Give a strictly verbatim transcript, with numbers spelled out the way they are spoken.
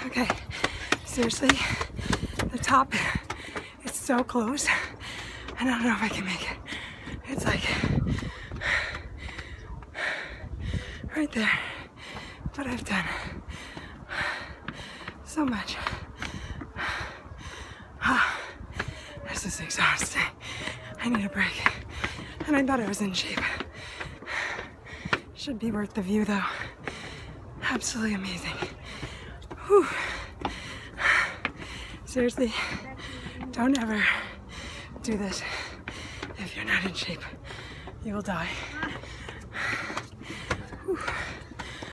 Okay, seriously, the top is so close, and I don't know if I can make it. It's like right there, but I've done so much. Ah, this is exhausting. I need a break, and I thought I was in shape. Should be worth the view though. Absolutely amazing. Whew. Seriously, don't ever do this if you're not in shape. You will die.